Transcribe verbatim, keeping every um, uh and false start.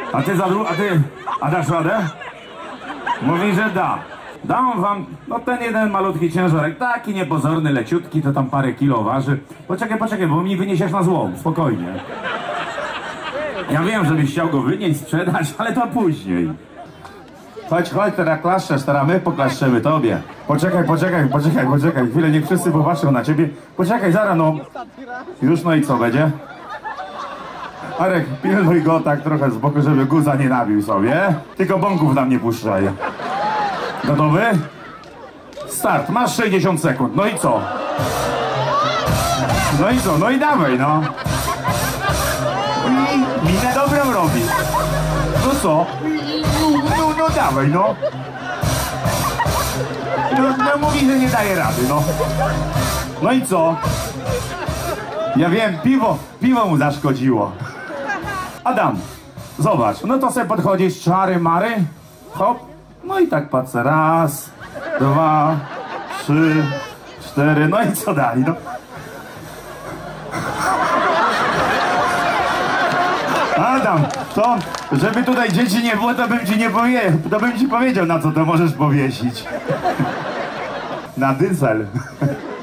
A ty za dru... a ty... a dasz radę? Mówi, że da. Dam wam, no ten jeden malutki ciężarek, taki niepozorny, leciutki, to tam parę kilo waży. Poczekaj, poczekaj, bo mi wyniesiesz na złom, spokojnie. Ja wiem, żebyś chciał go wynieść, sprzedać, ale to później. Chodź, chodź, teraz klaszczesz, teraz my poklaszczemy tobie. Poczekaj, poczekaj, poczekaj, poczekaj, chwilę, niech wszyscy popatrzą na ciebie. Poczekaj, zaraz, no. Już, no i co będzie? Arek, pilnuj go tak trochę z boku, żeby guza nie nabił sobie. Tylko bąków nam nie puszczaj. Gotowy? Start, masz sześćdziesiąt sekund, no i co? No i co, no i dawaj, no. Minę dobrą robi. No co? No, no, no dawaj, no. No, no mówi, że nie daje rady, no. No i co? Ja wiem, piwo, piwo mu zaszkodziło. Adam, zobacz, no to sobie podchodzisz, czary, mary, hop, no i tak patrzę, raz, dwa, trzy, cztery, no i co dalej, no. Adam, to, żeby tutaj dzieci nie było, to bym ci nie powiedział, to bym ci powiedział, na co to możesz powiesić. Na dysel.